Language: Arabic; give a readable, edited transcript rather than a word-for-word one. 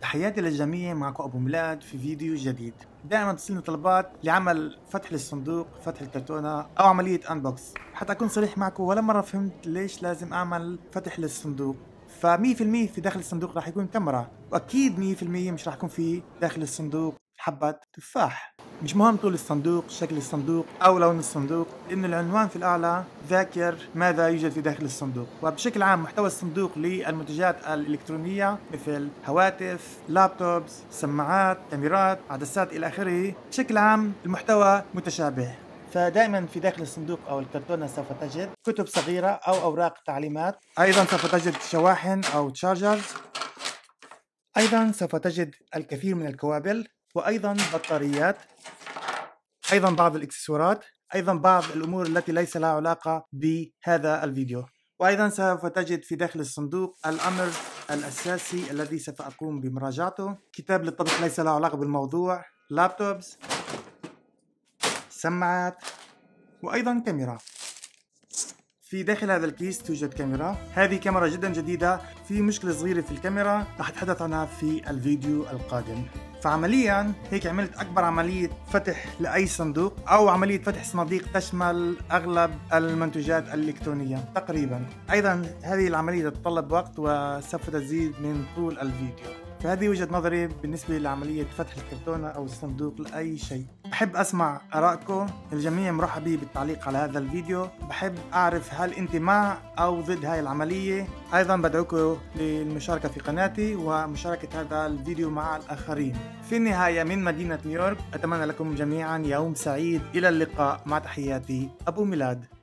تحياتي للجميع، معكم أبو ميلاد في فيديو جديد. دائما تصلني طلبات لعمل فتح للصندوق، فتح الكرتونة أو عملية أنبوكس. حتى أكون صريح معكم، ولا مرة فهمت ليش لازم أعمل فتح للصندوق. ف100% في داخل الصندوق راح يكون كاميرا، وأكيد 100% مش راح يكون في داخل الصندوق حبة تفاح. مش مهم طول الصندوق، شكل الصندوق أو لون الصندوق، لأن العنوان في الأعلى ذاكر ماذا يوجد في داخل الصندوق. وبشكل عام محتوى الصندوق للمنتجات الإلكترونية مثل هواتف، لابتوبز، سماعات، كاميرات، عدسات إلى آخره. بشكل عام المحتوى متشابه. فدائما في داخل الصندوق أو الكرتونة سوف تجد كتب صغيرة أو أوراق تعليمات. أيضا سوف تجد شواحن أو تشارجرز. أيضا سوف تجد الكثير من الكوابل، وأيضا بطاريات، أيضا بعض الإكسسوارات، أيضا بعض الأمور التي ليس لها علاقة بهذا الفيديو. وأيضا سوف تجد في داخل الصندوق الأمر الأساسي الذي سوف أقوم بمراجعته، كتاب للطبخ ليس له علاقة بالموضوع، لابتوبز، سماعات، وأيضا كاميرا. في داخل هذا الكيس توجد كاميرا. هذه كاميرا جدا جديدة، في مشكلة صغيرة في الكاميرا رح أتحدث عنها في الفيديو القادم. فعمليا هيك عملت أكبر عملية فتح لأي صندوق، أو عملية فتح صناديق تشمل أغلب المنتجات الإلكترونية تقريبا. أيضا هذه العملية تتطلب وقت وسوف تزيد من طول الفيديو. فهذه وجهة نظري بالنسبة لعملية فتح الكرتونة أو الصندوق لأي شيء. بحب أسمع آرائكم، الجميع مرحب به بالتعليق على هذا الفيديو. بحب أعرف هل أنت مع أو ضد هاي العملية. أيضا بدعوكم للمشاركة في قناتي ومشاركة هذا الفيديو مع الآخرين. في النهاية من مدينة نيويورك، أتمنى لكم جميعا يوم سعيد. إلى اللقاء، مع تحياتي أبو ميلاد.